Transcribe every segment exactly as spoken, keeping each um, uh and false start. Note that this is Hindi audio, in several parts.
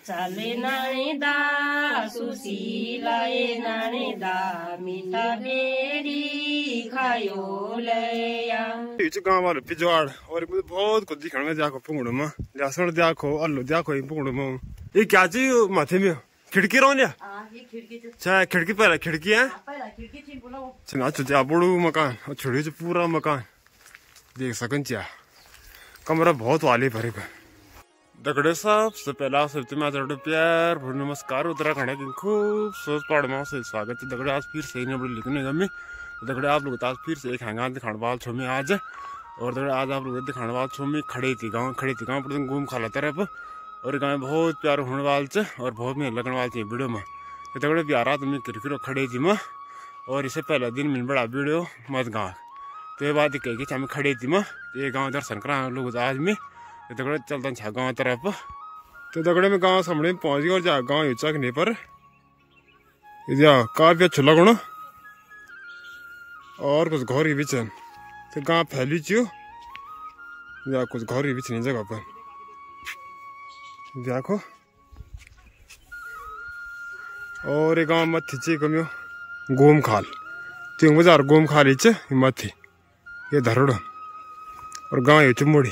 चाले नानीदा सुशीलाए नानीदा मीठा बेरी खायो लया। इच गांव वाले पिजवाड़ और मुझे बहुत कुछ दिखने में जाको पुंगड़ में लहसुन देखो आलू देखो ये पुंगड़ में ये क्या चीज माथे में खिड़की रहो लिया अच्छा खिड़की पहला खिड़की है चना चुचा बड़ू मकान और छोड़ी से पूरा मकान देख सकन चा कमरा बहुत वाले भरे पे दगड़े साहब से पहला सबसे मैं दगड़े प्यार भर नमस्कार उत्तराखंड की खूब सोच पहाड़ में से स्वागत है दगड़े आज फिर से बड़े लिखने गमी दगड़े आप लोग आज फिर से एक हैंगा दिखाने वाल छो में आज और दगड़े आज आप लोग दिखाने वाल छो में खड़े थी गाँव खड़े थी गाँव पर घूम खा लेता रहे और गाँव बहुत प्यार होने वाल च और बहुत मेहनत लगने वाल चाहिए वीडियो में तो दगड़े प्यारा तुम्हें क्रिकेट खड़े थी मैं और इससे पहला दिन मैंने बड़ा वीडियो मत गाँव तो ये बात कही कि हमें खड़े थी मैं ये गाँव दर्शन करा लोग आज में तो दगड़े चलता छा गाँव तरफ तो दगड़े में गाँव सामने पहुंच गया और जा गाँव चकने पर काफी अच्छा लगना और कुछ घर भी चन तो गाँव फैली चियो या कुछ घर भी नहीं जगह पर देखो और ये गाँव मत ची कमियो गोम खाल तीन बाजार गोम खाली च मथी ये धरोड़ और गाँव ये चुमुड़ी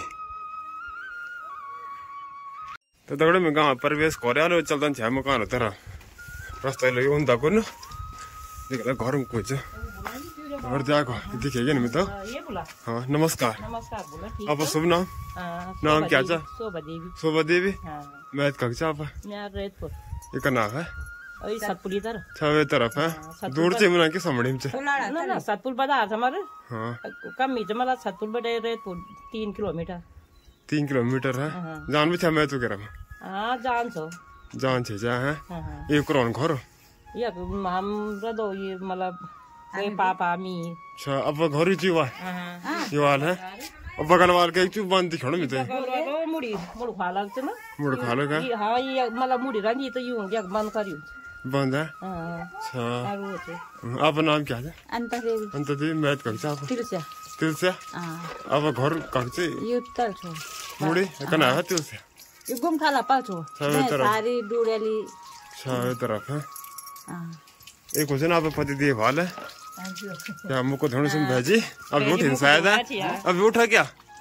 तो दगड़े में गाँव प्रवेश कर चलता छा मकान तरह रास्ता लगे उन को ना देख घर में कुछ और देखो दिखेगा नहीं तो हाँ नमस्कार आप शुभ नाम नाम क्या चा शोभा देवी मैं कक्षा आप ये का नाम है सतपुली तरफ छावे तरफ है दूर से मना के समड़ी में ना सतपुल बाजार हमारे हाँ कम ही जमाला सतपुल बड़े रेतपुर तीन किलोमीटर तीन किलोमीटर है जान भी था मैं तो कह रहा हाँ जान छो जान छे जा है ये कौन घर ये हम रदो ये मतलब ये पापा मी अच्छा अब घर ही जीवा ये वाल है अब बगल वाल के एक चीज बंद दिखाना मिलता है मुड़ी मुड़ खा लगते ना मुड़ खा लगा हाँ ये मतलब मुड़ी रंजी तो यूं क्या बंद करियो बंद है अच्छा आप नाम क्या है अंता देवी अंता देवी मैं कक्षा आप तिलस्या तिलस्या अब घर कक्षा ये तल छो मुड़ी कना है तिलस्या ये गुम खाला पाछो सारी डूड़ेली छावे तरफ है एक क्वेश्चन आप पति देव वाल है क्या मुझको थोड़ी सी भेजी अब उठ शायद है अब उठा क्या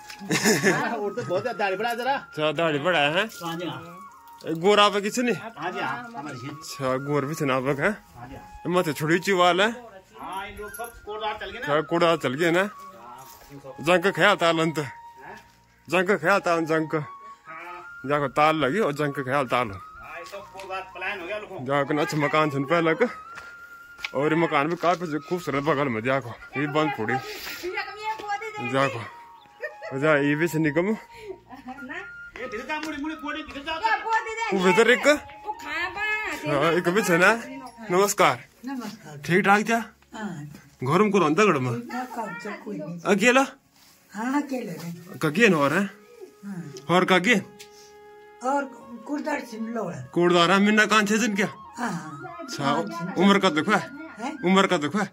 दाढ़ी बढ़ा जरा अच्छा दाढ़ी बढ़ा है गोरा पे किसी नहीं अच्छा गोर भी चना है मत छोड़ी ची वाल है कोड़ा चल गया ना जंक खाया ताल अंत जंक खाया ताल जंक जाको ताल लगी और जंक खाया ताल जाको अच्छा मकान छन पहले का और ये मकान भी काफी खूबसूरत बगल में जाको ये बंद पड़ी जाको जा ये भी निकम एक एक भी छना नमस्कार ठीक ठाक जा घर में कौन दगड़ में अकेला कगे और है और कगे और कुर्दार सिमलोड़ा कुर्दार है मिन्ना कान छे जन क्या अच्छा उम्र का दुख है उम्र का दुख है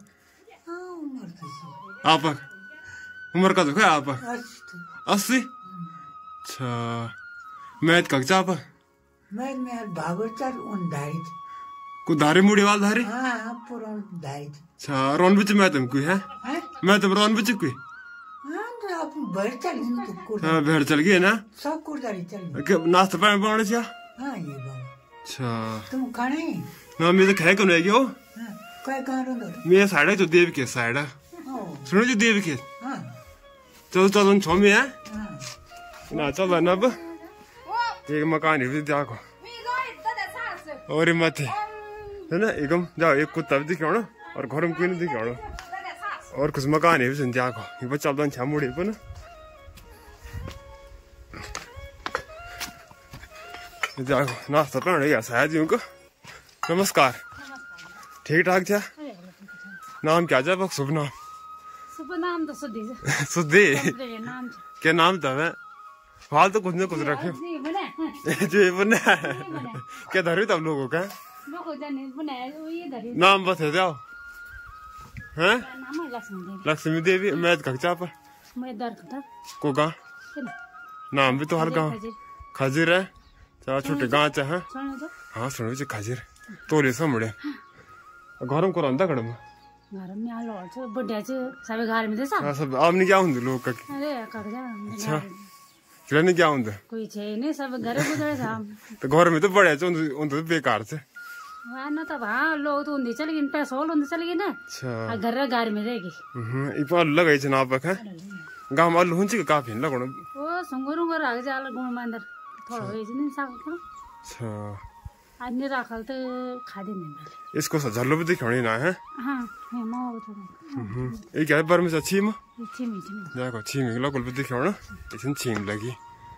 आप उम्र का दुख है आप अस्सी अच्छा मैं कक्षा आप मैं मैं भागवतर उन धारित को धारी मुड़ी वाल धारी हाँ पूरा धारित अच्छा रोन बिच मैं तुम कोई है मैं तुम रोन बिच कोई आप बैठ चल तो कुर्दा हाँ बैठ चल गई ना सब कुर्दारी चल गई नाश्ता पानी बनाने चाहिए हाँ ये बाबा अच्छा तुम खाने ना मैं तो खाए कौन है क्यों काय कहाँ रहो मैं साइड है तो देव के साइड है सुनो जो देव के चलो चलो छो में है ना चलो ना अब एक मकान भी देखो और ये मत है ना एकदम जाओ एक कुत्ता भी दिखाओ ना और घर में कोई नहीं दिखाओ और कुछ मकान भी सुन देखो ये बच्चा चलता छा मुड़ी पर ना देखो नाश्ता पानी या शायद यूं को नमस्कार ठीक ठाक था नाम क्या जा शुभ नाम शुभ नाम तो सुधी सुधी क्या नाम था मैं हाल तो कुछ न कुछ रखे जी बना क्या धरी तब लोगों का नाम बता जाओ हैं लक्ष्मी देवी मैं कक्षा पर को का नाम भी तो हर गाँव खजीर है 자 छोटे गाँव चा है सुनो तो हाँ सुनो जी खाजिर तोले समड़े घर में कोरंदा कड़म घर में आ लो छ बढ़िया छ सबै घर में देसा हाँ सब आप नहीं क्या होंगे लोग का अरे कागजा अच्छा किला नहीं क्या होंगे कोई छ नहीं सब घर गुजरे छ तो घर में तो बड़े छ उन तो बेकार से वहाँ न त भा लोग तो उन्दी चली गई पैसा होल उन्दी चली गई ना अच्छा घर घर में रहेगी हम्म ये पर लगाई छ ना पका गांव में अल्लू हुंची का काफी लगणो ओ संगरो गर आगे जाला गुण मंदर थोड़ा होई छ नि साको अच्छा आज नहीं राखल तो खादे नहीं मिले इसको सजालो भी दिखानी ना है हाँ है माँ वो थोड़ा हम्म ये क्या है पर में अच्छी म अच्छी मीठी में देखो छीम ला कुल भी दिखाओ ना इसमें छीम लगी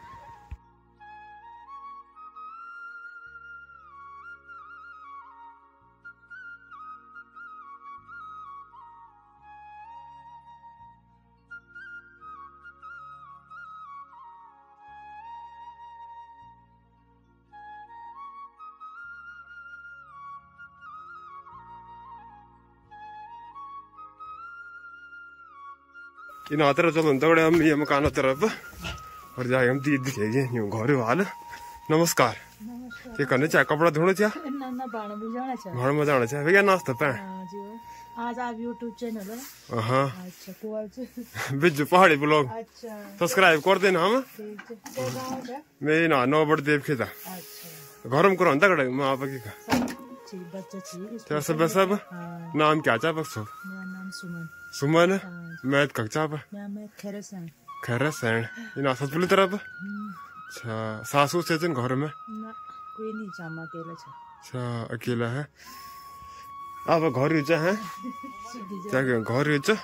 इन आतर चलो तगड़े हम ये मकान तरफ और जाए हम दीद दिखेगी यूं घर वाल नमस्कार ये करने चाहे कपड़ा धोने चाहे ना ना बाण बुझाना चाहिए घर में जाना चाहे भैया नाश्ता पे हाँ जी आज आप यूट्यूब चैनल है हाँ अच्छा कौन बिजू पहाड़ी ब्लॉग अच्छा सब्सक्राइब कर देना हम ठीक है क्या गाँव है मैं ना नौ बड़ देव खेता अच्छा घर में करो तगड़े मैं आप की का ठीक बच्चा ठीक क्या सब सब हाँ नाम क्या चाह बस मेरा नाम सुमन सुमन मैं कक्षा पर मैं मैं खैर से खैर सैन इन सतपुली तरफ अच्छा सासू से घर में ना कोई नहीं जामा अकेला छ अच्छा अकेला है अब घर यूचा है क्या क्या घर यूचा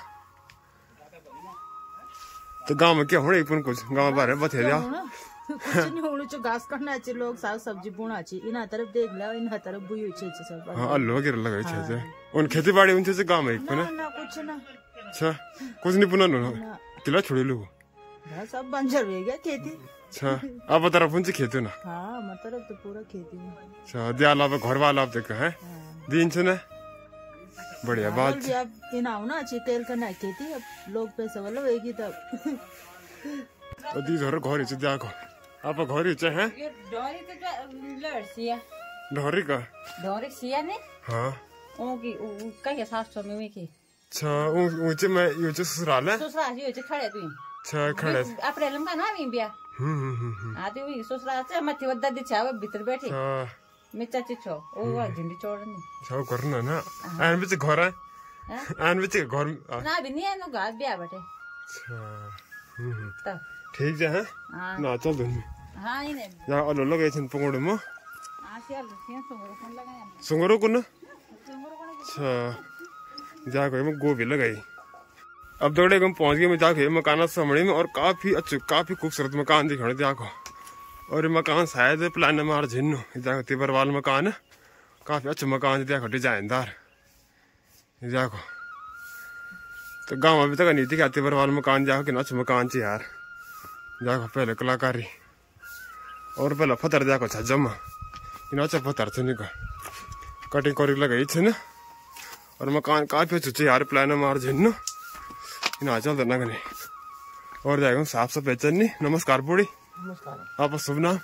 तो गांव में क्या हो रही पुन कुछ गांव बारे बता दिया कुछ नहीं होने जो घास काटना चाहिए लोग साग सब्जी बुना चाहिए इन तरफ देख लो इन तरफ बुई हुई चाहिए सब हाँ अल्लू वगैरह लगाई छे उन खेती बाड़ी उनसे से गांव में एक पुना ना ना कुछ ना अच्छा कुछ नहीं पुना नो किला छोड़ी लो हाँ, सब बंजर हो गया खेती अच्छा अब तरफ उनसे खेती ना हाँ मतलब तो पूरा खेती में अच्छा दियाला अब घर वाला अब देखा है दिन से ना बढ़िया बात भी अब इन आओ ना अच्छी तेल का ना खेती अब लोग पैसा वाला होगी तब और दी घर घर यूचा देखो आप घर यूचा है डोरी तो लड़सिया ढोरी का डोरी सिया ने हाँ ओकी कहीं सास सौ में की अच्छा ऊंचे में यूचा ससुराल है ससुराल जी हो खड़े तू अच्छा खड़े अप्रैल में ना भी बिया हम्म हम्म हम्म आते हुई ससुराल से मथी वद्दा दी छाव भीतर बैठे अच्छा मैं चाची छो ओ झंडी छोड़ने छाव करना ना आन बिच घर है आन बिच घर ना भी नहीं है नो घास बिया बैठे अच्छा हम्म तब ठीक है हाँ ना चल दूँ हाँ इन्हें या अल्लू लगे छन पंगोड़ में आशिया लुसियां सुंगरो कौन लगाया सुंगरो को ना सुंगरो कौन अच्छा जा कोई में गोभी लगाई अब दौड़े हम पहुंच गए मैं जाके मकान सामने में और काफी अच्छे काफी खूबसूरत मकान दिखाने देखो और ये मकान शायद प्लान मार झिन्नो देखो तिबरवाल मकान है काफी अच्छा मकान देखो डिजाइनदार देखो तो गाँव अभी तक नहीं थी क्या तिबरवाल मकान जाओ कि अच्छा मकान ची यार देखो पहले कलाकारी और पहले पत्थर देखो छजमा इन अच्छा पत्थर से निका कटिंग करी लगाई छे ना और मकान काफी अच्छे यार प्लान मार झिन्नो इन आ चल देना कने और जाएगा साफ सफाई चलनी नमस्कार बूढ़ी नमस्कार आप शुभ नाम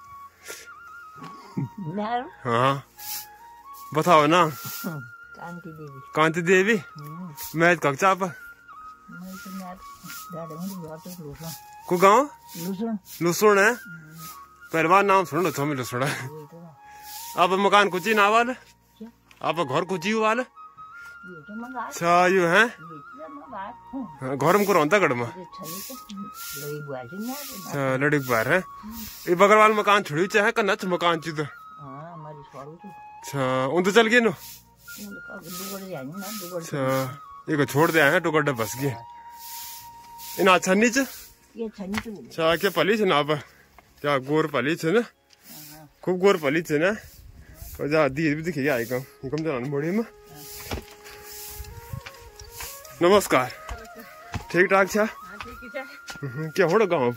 नार हाँ बताओ ना कांति देवी कांति देवी मैं कक्षा आप मैं तो नार दादा मुझे बात है लूसुन को गाँव लूसुन लुसुण है परिवार नाम सुनो तो लुसुण है आप मकान कुछ ही ना वाले आप घर कुछ ही वाले ये तो मंगा अच्छा यू है ये मंगा घर में कौन था गढ़ में ये छली तो लई बुआजी ना अच्छा लड़ी बार है ये बगल वाला मकान छोड़ी चाहे करना अच्छा मकान ची तो हाँ हमारी छोड़ू तो अच्छा उन तो चल गए नो दुगड़ जानी ना दुगड़ अच्छा एक छोड़ दिया है टुकड़ा बस गए इन अच्छा नीचे ये छनी तो अच्छा क्या पली छे ना आप क्या गोर पली छे ना खूब गोर पली छे ना और जा दी भी दिखे आई कम ये कम जाना बड़ी में नमस्कार ठीक ठाक छा क्या हो रहा गाँव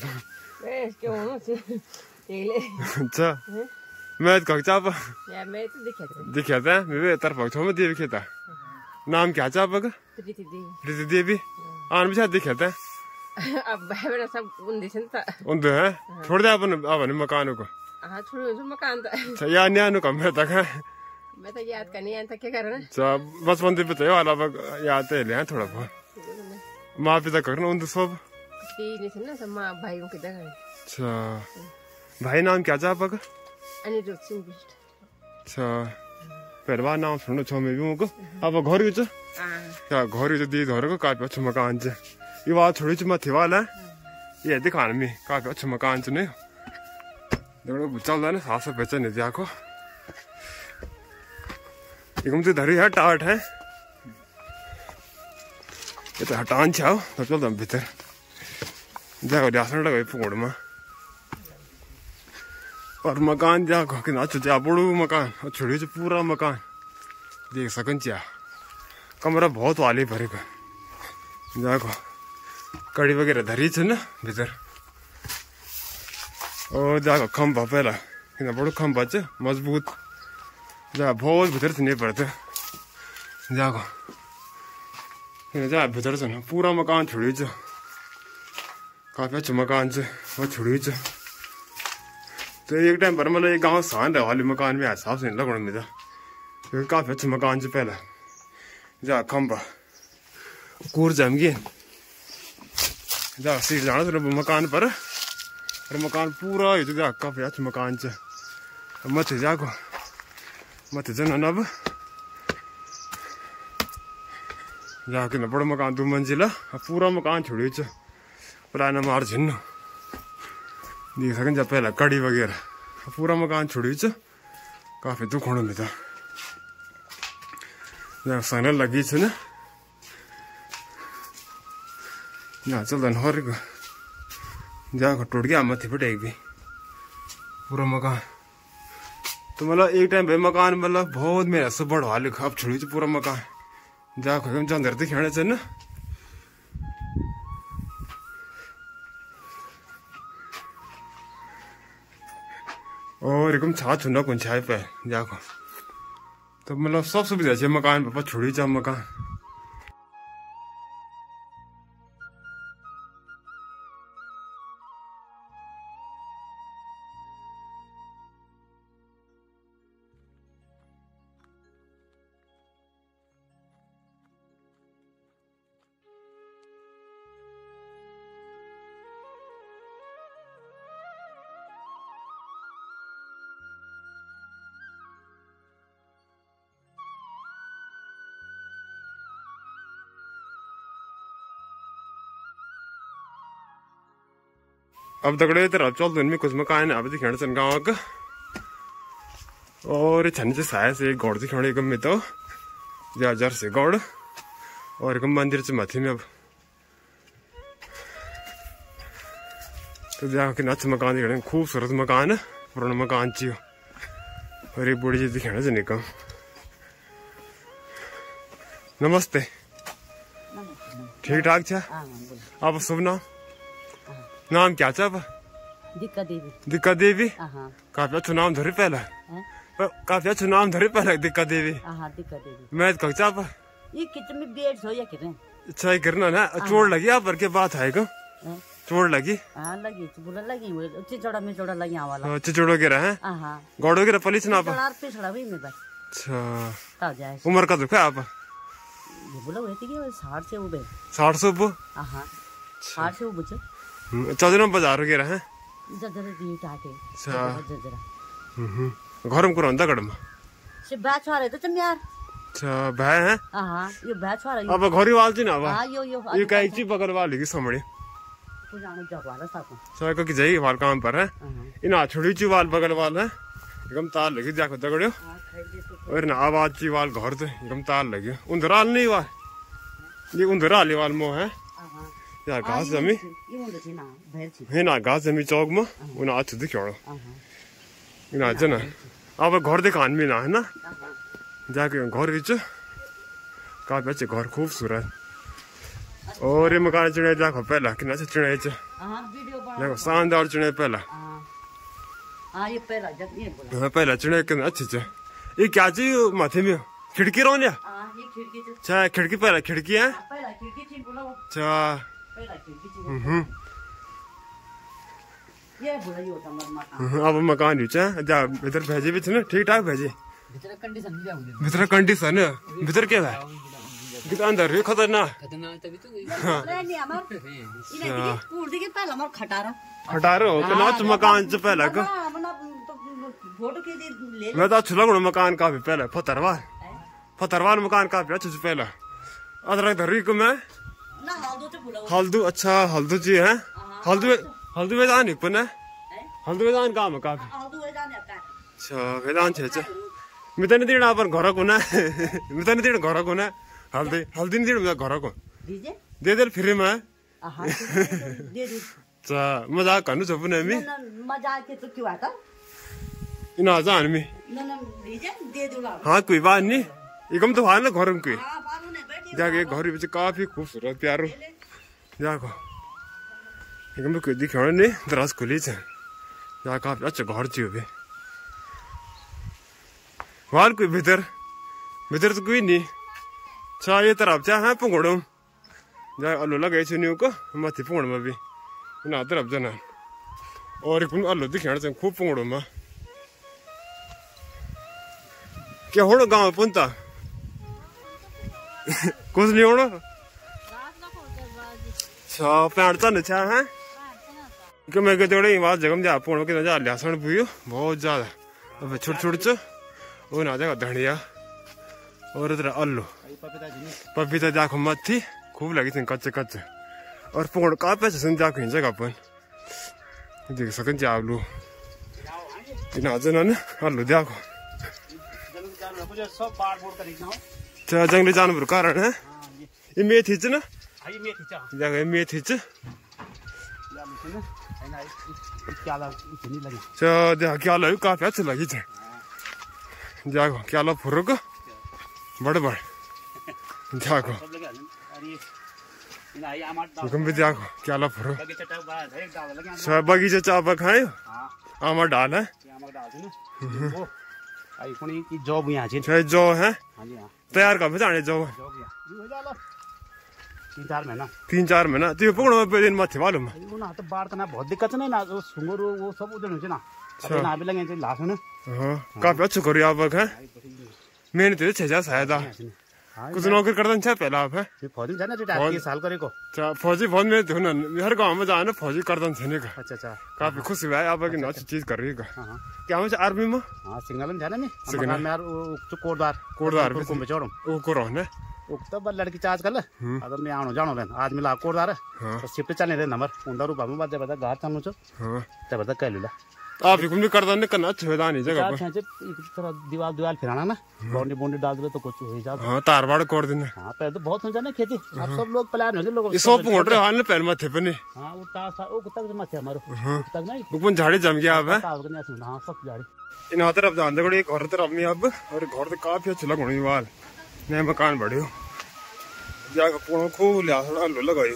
अच्छा मैं कक्षा पर मैं तो दिखा दिखा था मैं तरफ पक्षों में देवी खेता नाम क्या चाह पग प्रीति देवी प्रीति देवी आन भी शायद दिखा था अब भाई बड़ा सब उन दिशन था उन दो है छोड़ दे अपन अपन मकान को हाँ छोड़ो जो मकान तो अच्छा या न्यानो कम है तक है मैं तो याद करनी है तो क्या करना अच्छा बचपन से बताओ वाला बग याद है ले थोड़ा बहुत माँ पिता करना उन तो सब नहीं थे ना सब माँ भाइयों के दर अच्छा भाई नाम क्या था पग अनिरुद्ध सिंह बिष्ट अच्छा पहलवा नाम सुनो छो में भी मुको अब घर ही च क्या घर ही दी धर को काट अच्छा मकान च ये बात थोड़ी सी मत वाला ये दिखाने में काफी अच्छा मकान च नहीं देखो चल रहा है ना साफ साफ बेचने दिया को एकदम से धरी है टाट है ये तो हटान चाहो तो चल दम भीतर जाओ जासन लगे पोड़ में और मकान जाको कि ना जा बड़ू मकान और छोड़ी से पूरा मकान देख सकन चा कमरा बहुत वाली भरेगा जाको कड़ी वगैरह धरी थे ना भीतर और जाको खम्बा पहला कि ना बड़ो खम्बा च मजबूत जा बहुत भीतर से नहीं पड़ते जाको जा भीतर से ना पूरा मकान छोड़ी च काफी अच्छा मकान च और छोड़ी च तो एक टाइम पर मतलब एक गाँव शान रहा वाली मकान में हिसाब से नहीं लगना मेरा क्योंकि काफी अच्छा मकान च पहला जा खम्बा कूर जम गए जा सीट जाना तो मकान पर और मकान पूरा ये तो जा काफी अच्छा मकान च मत जाको मत जना अब जाके न बड़ा मकान दो मंजिला पूरा मकान छोड़ी च पुराना मार झिन्नो देख सकन जा पहला कड़ी वगैरह पूरा मकान छोड़ी च काफी दुख होने में था सनल लगी छ ना यहाँ चल हर जाको टूट गया मत फटे भी पूरा मकान तो मतलब एक टाइम भाई मकान मतलब बहुत मेरा सब बड़ा हाल अब छोड़ी च पूरा मकान जाको हम जंदर दिखाने च ना और एकदम छा छुना कौन छाए पे जाको तो मतलब सब सुविधा है मकान पर छोड़ी जा मकान अब तगड़े इधर अब चल में कुछ मकान अब दिखाने सन गाँव का और छन से साया से गौड़ दिखाने कम में तो जा जर से गौड़ और कम मंदिर से मथी में अब तो जाके नच मकान दिखाने खूबसूरत मकान है पुराना मकान चाहिए और एक बड़ी चीज दिखाने से निकम नमस्ते ठीक ठाक छा आप शुभ नाम नाम क्या था दिक्का देवी दिक्का देवी हाँ काफी अच्छा नाम धरे पहला काफी अच्छा नाम धरे पहला दिक्का देवी हाँ दिक्का देवी मैं कक्षा पर ये किचन में बेड सो या किरण अच्छा ही करना ना चोट लगी आप पर के बात है को चोट लगी हाँ लगी बोला लगी चिचोड़ा में चोड़ा लगी वाला चिचोड़ के रहा है हाँ गौड़ो के पलिस ना चोड़ा पिछड़ा भी में बस अच्छा तब जाए उम्र का दुख है आप ये बोला वैसे कि साठ से उबे साठ सौ वो हाँ साठ से उबे चौदह बाजार के रहा है जजरा दी टाटे अच्छा जजरा हम्म घर में कुरान दगड़ में से बैच वाले तो तुम यार अच्छा भाई है हां ये बैच वाला अब घरी वाल जी ना अब हां यो यो ये काई ची पकड़ वाली की समड़ी तो जाने जब वाला साथ सर को की जाई वाल काम पर है इन छोड़ी ची वाल बगल वाल है एकदम तार लगी जाको दगड़ियो और ना आवाज ची वाल घर तो एकदम तार लगी उंदराल नहीं वाल ये उंदराल वाल मो है यार घास जमी है ना घास जमी चौक में उन्हें आज दिखोड़ो इन आज ना अब घर दिखान में ना है ना जाके घर विच काफी अच्छे घर खूबसूरत और ये मकान चुने जाको पहला कितना अच्छा चुने च देखो शानदार चुने पहला हाँ ये पहला जब ये बोला हाँ पहला चुने कितना अच्छे च ये क्या चीज माथे में खिड़की रोन या हाँ ये खिड़की अच्छा खिड़की पहला खिड़की है पहला खिड़की थी बोला अच्छा पहला खिड़की थी हम्म ये बुरा ही होता मर मकान अब मकान ही चा जा भीतर भेजे भी ना ठीक ठाक भेजे भीतर कंडीशन भी जाऊंगी भीतर कंडीशन है भीतर क्या है कितना अंदर है खतरनाक खतरनाक तभी तो नहीं हमार इने पूर दिखे पहला मर खटारा हटारो के नाच मकान से पहले का फोटो के ले मैं तो अच्छा लगना मकान काफी पहले फतरवाल फतरवाल मकान काफी अच्छा से पहला अदरक धरी को मैं ना हल्दू तो बुला हल्दू अच्छा हल्दू जी है हल्दू हल्दू वेदान एक पन है हल्दू वेदान काम है काफी हल्दू है जाने का अच्छा वेदान छे छे मितने दिन अपन घर को ना मितने दिन घर को ना हल्दी हल्दी दिन मैं घर को दीजिए दे दे फ्री में हां दे दे अच्छा मजाक करनु छ पुने मी मजाक के तो क्यों आता इना जान मी ना ना दीजिए दे दूंगा हाँ कोई बात नहीं इकम तो हाल ना घर में कोई हां बालू ने बैठे जाके घर में काफी खूबसूरत प्यारो जाको एकदम कोई दिखाने नहीं दराज खुली छ यहाँ काफी अच्छा घर चाहिए भी वाल कोई भीतर भीतर तो कोई नहीं अच्छा ये तरफ चाह है पुंगड़ो जा आलू लगे छुनियो को माथि पुंगड़ में भी ना तरफ जाना और एक आलू दिखाने से खूब पुंगड़ो में क्या होड़ो गाँव पुनता कुछ नहीं होड़ो अच्छा पैंट तो अच्छा है कि मैं कहते आवाज जगम जा पुण के जा लहसुन पियो बहुत ज्यादा अब छोटे छोटे चो वो ना जाएगा धनिया और इधर आलू पपीता जाको मथी खूब लगी थी कच्चे कच्चे और पुण का पैसे सुन जाको हिंसेगा अपन देख सकन जा आलू इन आज ना आलू जाको जंगली जानवर कारण है ये मेथी च ना जाके मेथी च देखा क्या लगे काफी अच्छा लगी थे जाको क्या लो फुरुक बड़ बड़ जाको हुकुम भी जाको क्या लो फुरुक सब बगीचा चाप खाए आमा डाल है जॉब यहाँ जो है तैयार कर जाने जो तीन चार महीना तीन चार महीना त्यो पकड़ो दिन माथि मालूम ना तो बाढ़ तो ना बहुत दिक्कत है ना वो सुंगुर वो सब उधर नीचे ना अभी ना भी लगे लाश है ना हाँ काफी अच्छा करो आप है मैंने तो छह हजार शायद कुछ नौकरी करता नहीं पहला आप है फौजी जाना चाहिए साल करे को फौजी बहुत मेहनत हो ना हर गाँव में जाए ना फौजी करता नहीं का अच्छा अच्छा काफी खुशी हुआ है आप की अच्छी चीज कर रही है क्या मुझे आर्मी में हाँ सिग्नल में जाना नहीं सिग्नल में यार वो कोटदार कोटदार को में चढ़ो वो को रहने तो बस लड़की चार्ज कर ले अगर मैं आनो जानो लेन आज मिला कोटदार है तो शिफ्ट चलने दे नंबर उंडा रूपा में बात बता गार चलनो छो हां तब बता कह लेला आप भी कुछ करदा नहीं करना छेदा नहीं जगह पर छे एक तरह दीवार दीवार फिराना ना बाउंड्री बाउंड्री डाल दे तो कुछ हो ही जाता हां तारवाड़ कर देना हां पहले तो बहुत हो जाना खेती अब सब लोग प्लान हो लोग ये सब मोड़ रहे हाल में पहले माथे पे नहीं हां वो ता वो तक माथे हमारो तक नहीं ऊपर झाड़ी जम गया अब है हां सब झाड़ी इन तरफ जान दे एक घर तरफ में अब और घर तो काफी अच्छा लगनी वाल नया मकान बढ़ियो जाके पुणो खूब लिया थोड़ा आलू लगायो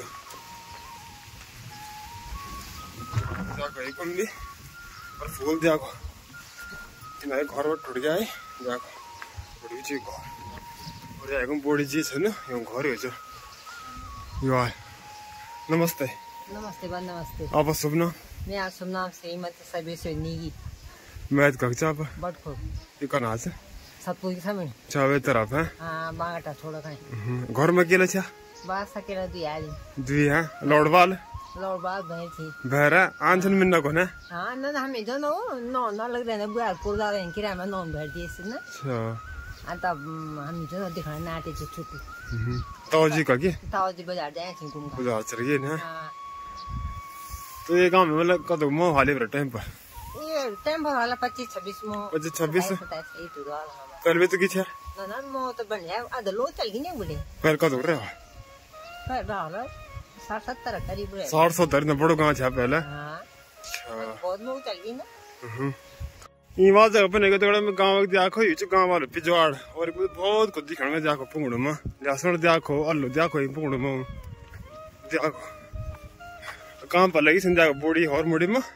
जाको एक भी और फूल जाको किनारे घर में टूट गया है जाको बड़ी चीज घर और एकदम बड़ी चीज है ना यो घर हो जो यार नमस्ते नमस्ते बा नमस्ते आप शुभ नाम मैं आप शुभ नाम से मत सभी से नीगी मैं कक्षा आप बटखो ये कहाँ से सतपुर के सामने चावे तरफ है हाँ बागटा छोड़ा खाए घर में अकेले छा बात सकेला दुई आली दुई है लौड़वाल लौड़ बात भई थी भैरा आंचन मिन्ना को ना हाँ ना ना हमें जो नो नो ना लग रहा है बुआ कुर्दा रहे किरा में नॉन भर दिए से ना अच्छा आ तब हम जो ना दिखाना नाटे से छुट्टी ताऊजी का क्या ताऊजी बाजार जाए थी घूम का बाजार चल गए ना हाँ तो ये काम में मतलब कदम मोह हाले पर टाइम पर ये टाइम भर वाला पच्चीस छब्बीस मो पच्चीस छब्बीस सही तो वाला पहले भी तो की छा ना ना मो तो बन गया आधा लो चल गई नहीं बोले पहले कदम रहे पर रहा साठ सत्तर करीब रहे साठ सत्तर न बड़ो गाँव छा पहले हाँ बहुत लोग चल गई ना ये बात जगह पर नहीं तो मैं गाँव के देखो ये जो गाँव वाले पिजवाड़ और बहुत कुछ दिखाने में देखो पुंगड़ू में लहसुन देखो आलू देखो ये पुंगड़ू में देखो काम पर लगी संजा बूढ़ी और मुड़ी में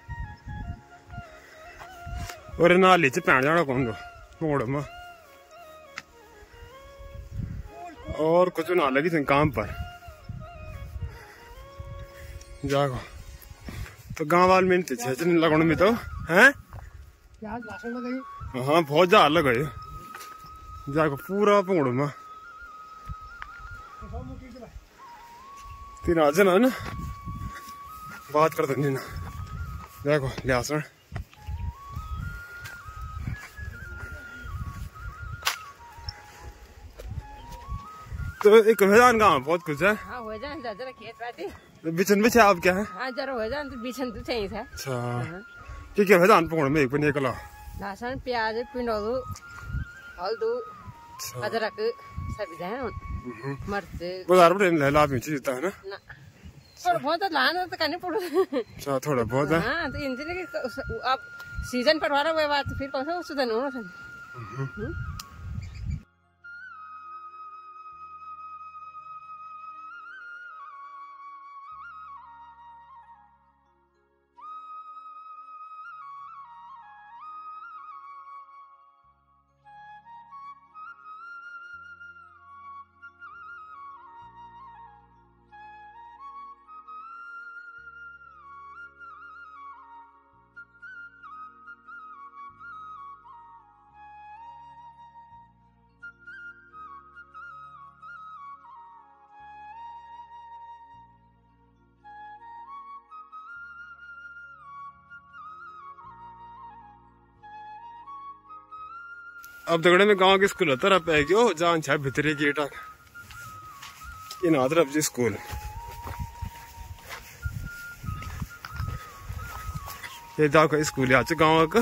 और नाली से पैंट जाना कौन पुंगड़ू में और कुछ ना लगी थी काम पर जागो तो गांव वाले में छेचन लगाने में तो हैं प्याज भाषण में गई हाँ बहुत ज्यादा लग गए जाको पूरा पकड़ो में तीन आज ना ना बात करते नहीं ना देखो लिहासन तो एक मैदान गाँव बहुत कुछ है हाँ हो जाए जरा खेत बाटी तो बिचन में आप क्या है हाँ जरा हो जाए तो बीचन तो चाहिए था अच्छा क्या क्या मैदान पकड़ में एक पर निकला लहसुन प्याज पिंडोलू हल्दू अदरक सब जाए मर्च बाजार में ले लाभ में चीज है ना थोड़ा बहुत लाना तो करनी पड़ो अच्छा थोड़ा बहुत है हाँ तो इनसे अब सीजन पर वाला हुआ तो फिर कौन सा सुधन होना अब दगड़े में गांव के स्कूल होता रहा है क्यों जान छा भितरे गेट इन आदर अब जी स्कूल ये जाओ स्कूल आज गांव का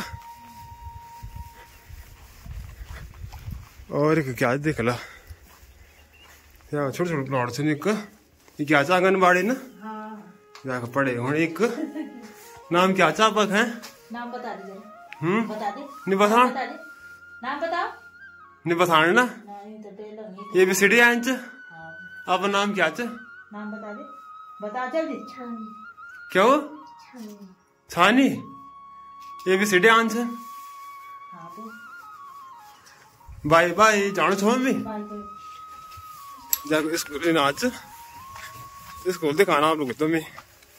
और एक क्या देख ला या छोटे छोटे प्लॉट से एक ये क्या चा आंगनबाड़ी ना जाकर पढ़े हूँ एक नाम क्या चा पक है नाम बता दे हम्म बता दे नहीं बता बता दे नाम बताओ नहीं बताने ना नहीं तो टेलर नहीं ये भी सीढ़ी आंच हाँ अब नाम क्या च नाम बता दे बता जल्दी क्यों छानी ये भी सीढ़ी आंच हाँ तो बाय बाय जानो छो भी बाय बाय जाको स्कूल नाच स्कूल दिखाना आप लोग तो मैं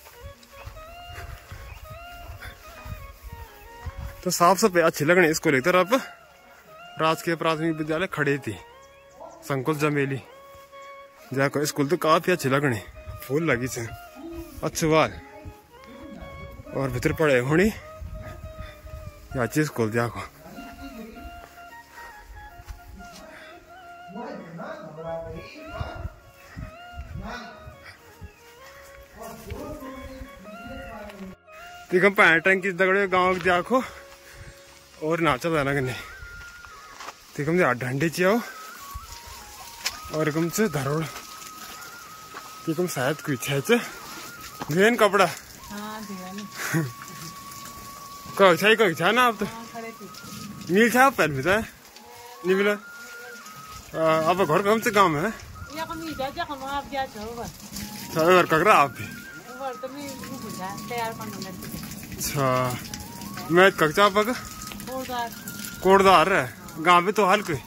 तो साफ सफाई अच्छी लगनी स्कूल एक तरफ राजकीय प्राथमिक विद्यालय खड़े थी संकुल जमेली जाको स्कूल तो काफी अच्छी लगनी फूल लगी से अच्छे वाल और भीतर पड़े होनी अच्छी स्कूल जाको देखो पैंट टंकी दगड़े गाँव जाको और नाचा जाना कि नहीं देखो मुझे डंडी चाहिए और कम से धरोड़ देखो शायद कुछ है चे घेन कपड़ा हाँ दीवानी कह छाई कह छा ना अब तो खड़े थे मिल छा पहले भी जाए नहीं मिला अब घर कम से काम है या कम ही जा जा कम आप जा चलो बस चलो घर ककरा आप भी घर तो मैं बुझा तैयार करना लगे अच्छा मैं कच्चा पक कोड़दार कोड़दार है गाँव में तो हल कोई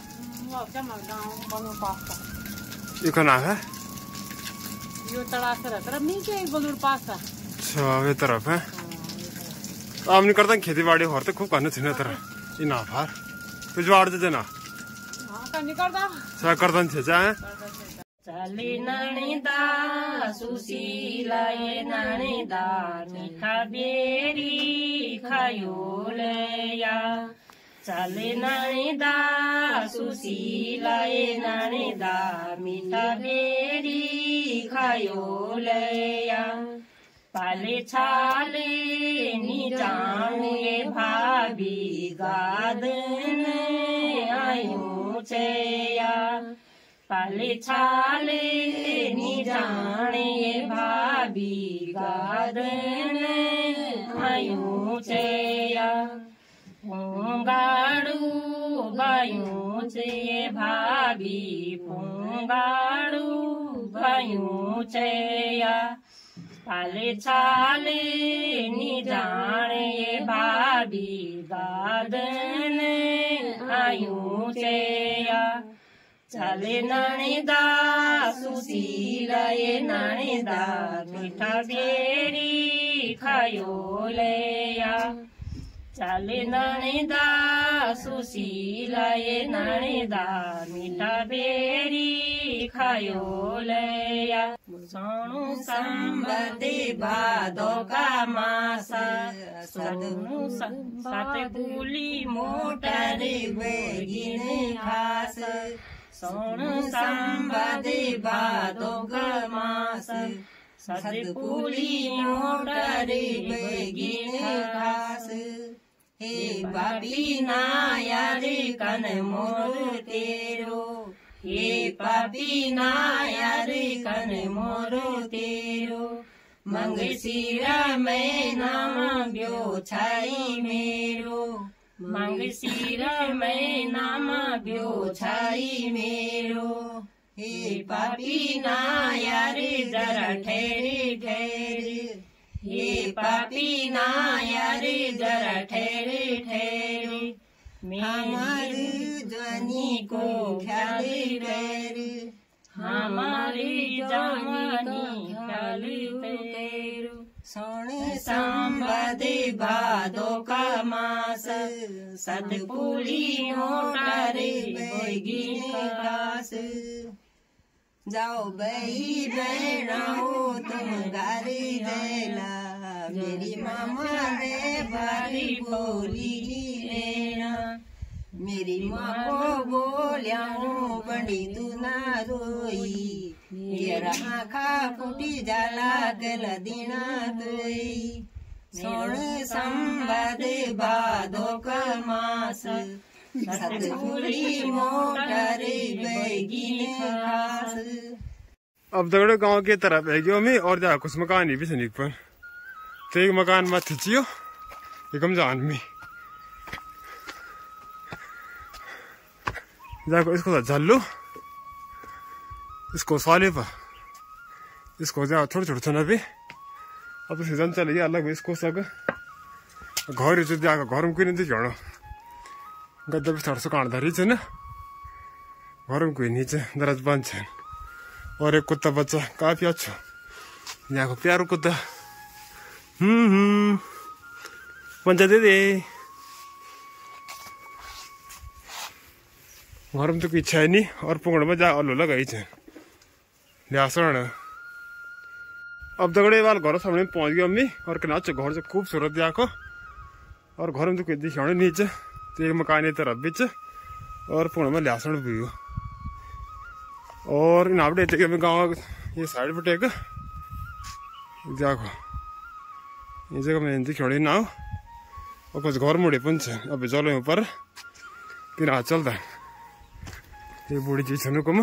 ये का नाम है यो तड़ा से रहता है नीचे एक बलूर पास था अच्छा वे तरफ है आप नहीं करता खेती बाड़ी और तो खूब करने छे तरह इन आभार पिछवाड़ दे ना हाँ करनी करता सा करता छे जाए चली नणिदा सुशीला ये नणिदा मीठा बेरी खायो लया चले नणिदा सुशीला ये नणिदा मीठा बेरी खायो लया पाले छाले नी जाऊं ये भाभी गादन आयूं चया पाले छाले नी जाने ये भाभी गादन आयूं चया पुंगाड़ू बायूं चे भाभी पुंगाड़ू बायूं चया पाले छाले नी जाने ये भाभी गादन आयूं चया चले नणिदा सुशीला ये नणिदा मीठा बेरी खायो लया चाले नाणेदा सुशीलाए नाणेदा मीठा बेरी खायो लया सोणु संबदे भादो का मासा सोणु सात पुली मोटर बेगिन घास सोणु संबदे भादो का मास सात पुली मोटर बेगिन घास हे बाबी नाया रे कन मोर तेरो हे पापी नाया रे कन मोर तेरो मंगशीरा मैं नाम ब्यो छाई मेरो मंगशीरा मैं नाम ब्यो छाई मेरो हे पापी नाया रे जरा ठहरे ठहरे हे पापी नाया रे जरा ठहरे ठहरे हमारी जवानी को ख्याल तेरे हमारी जवानी ख्याल तेरे सोने संबदे भादो का मास सतपुली मोटारे बेगिन घास जाओ बही बहनाओ तुम गारी देला मेरी मामा रे बारी बोली लेना मेरी माँ को बोलिया बड़ी तू ना रोई मेरा आँखा फूटी जाला गल दीना तोई सोन संबद भादो का मास सतपुली मोटर बेगिन घास। अब दगड़े गांव की तरफ है गयो मैं और जा कुछ मकान ही भी सनिक पर तो एक मकान मत खिंचियो एकम जान में जाको इसको झल लो इसको साले पर इसको जा थोड़ा छोटा छोटा भी अब सीजन चले गया अलग इसको सब घर जो जाकर घर में कोई नहीं जोड़ो गद्दा भी थोड़ा सा काट धरी है ना घर में कोई नीचे दराज बंद है और एक कुत्ता बच्चा काफी अच्छा यहाँ को प्यारो कुत्ता हम्म हम्म पंचा दे दे घर में तो कोई इच्छा है नहीं और पुंगड़ में जा अल्लो लगाई है लिहासण अब दगड़े वाल घर सामने पहुंच गया अम्मी और कना घर से खूबसूरत देखो और घर में तो कोई दिखाने नीचे तो एक मकान ये तरफ बीच और पुंगड़ में लिहासण भी हो और इन आपटे थे गाँव ये साइड पर टेक देखो ये जगह में दिखाने ना और कुछ घर मुड़े पुंछ अब चलो ऊपर फिर आ चलता है ये बूढ़ी चीज सुनो कम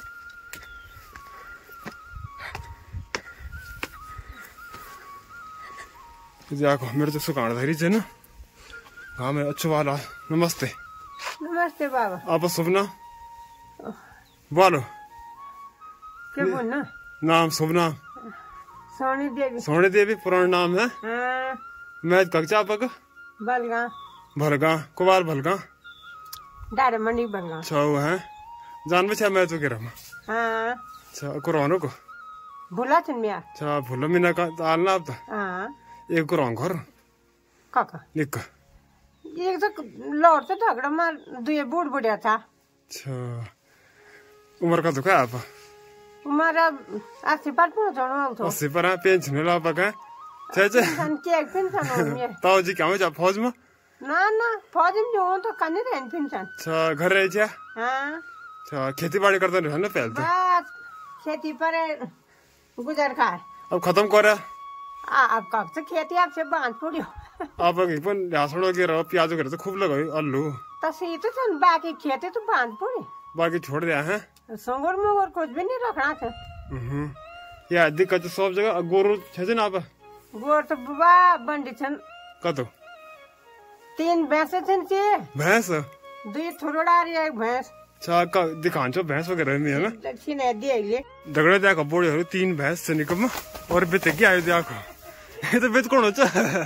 देखो मेरे तो सुकान धरी है ना हाँ मैं अच्छो वाला नमस्ते नमस्ते बाबा आप सुपना बोलो क्या बोलना नाम सुपना सोनी देवी सोनी देवी पुराना नाम है हाँ मैं कक्षा पक बलगा भलगा कुमार भलगा डारे मंडी बलगा अच्छा वो है जान बचा मैं तो कह रहा हाँ अच्छा कुरानो को भूला चुन मिया अच्छा भूलो मीना का तालना अब हाँ एक कुरान घर काका लिख एक तो लौट से झगड़ा मार दुए बूढ़ बुढ़िया था अच्छा उम्र का तो क्या आप उम्र अस्सी पर पहुंचना तो अस्सी पर पेंशन ला पका चाचा सन के एक पेंशन हो मिया ताऊ जी क्या हो जा फौज में ना ना फौज में जो तो कने रहन पेंशन अच्छा घर रहे छे हाँ अच्छा खेती बाड़ी करते रहे ना पहले तो बस खेती पर गुजर खाए अब खत्म करा आ अब कब से खेती आपसे बांध पड़ियो अब पण ढासड़ो के रहो प्याजो के तो खूब लगाई आलू तो सी तो सन बाकी खेती तो बांध पड़े बाकी छोड़ दिया है संगोर मोगोर कुछ भी नहीं रखना था हम्म या दिक्कत तो सब जगह गोरु छे ना आप गोर तो बुबा बंडी छन कतो तीन भैंसे छन से भैंस दुई थोड़ा रे एक भैंस अच्छा का दिखान छो भैंस वगैरह में है ना लड़की ने दिए ले दगड़े देखो बोड़े हो तीन भैंस से निकम और बेटे क्या आयो देखो ये तो बेच कौन हो चा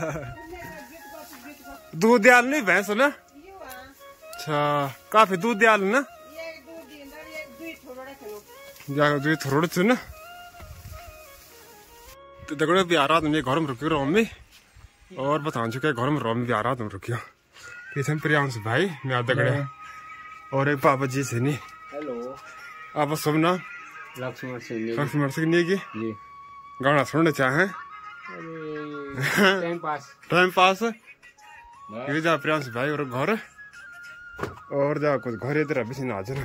दूध दयाल नहीं भैंस ना अच्छा काफी दूध दयाल ना जाकर दूध थोड़ा छु ना तो दगड़े भी आ रहा तुमने घर में रुकियो रोम में और बता चुके घर में रोम में भी आ रहा तुम रुकियो पीछे प्रियांश भाई मैं दगड़े और एक पापा जी से नहीं हेलो आप सब ना लक्ष्मण सिंह लक्ष्मण सिंह ने की जी गाना सुनने चाहे टाइम पास टाइम पास ये जा प्रियांश भाई और घर और जा कुछ घर इधर अभी से ना ना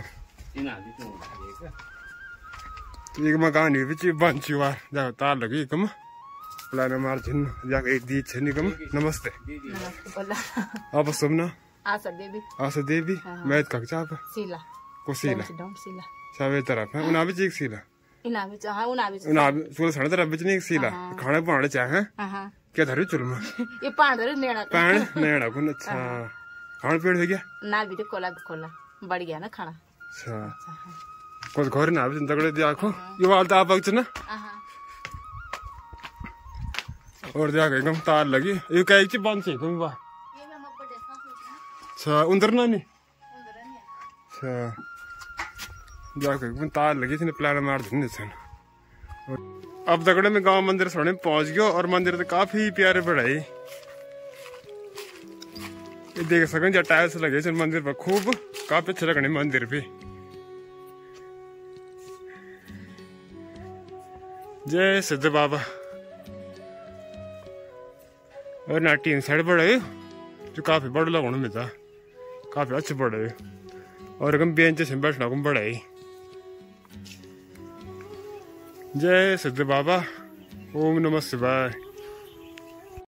एक मकान है बिच बन चुका जा तार लगी कम प्लान मार छिन जा एक दी छिन कम नमस्ते आप सब ना आशा देवी आशा देवी मैं कक्षा आप शीला को शीला शीला सावे तरफ है उना भी एक शीला इना भी हां उना भी उना भी सोल सण तरफ बिच नहीं शीला खाने पाने चाहे हां हां क्या धरे चुलमा ये पान धरे नेड़ा पान नेड़ा को अच्छा खाने पेड़ हो गया ना भी कोला भी कोला बढ़ गया ना खाना अच्छा कुछ घर ना भी तगड़े देखो ये वाल आप बच ना और जा के एकदम तार लगी ये कह ची बंद से तुम बा अच्छा उधर ना नहीं अच्छा जाके एकदम तार लगी थी प्लान मार देने सन अब दगड़े में गांव मंदिर सोने पहुंच गयो और मंदिर तो काफी प्यारे बढ़ाई ये देख सकें जब टाइल्स लगे थे मंदिर पर खूब काफी अच्छा लगने मंदिर पे जय सिद्ध बाबा और ना टीन साइड बढ़े जो काफी बड़ा लगने में था काफी अच्छे बढ़े और एकदम बेंच से बैठना को बढ़ाई जय सिद्ध बाबा ओम नमः शिवाय।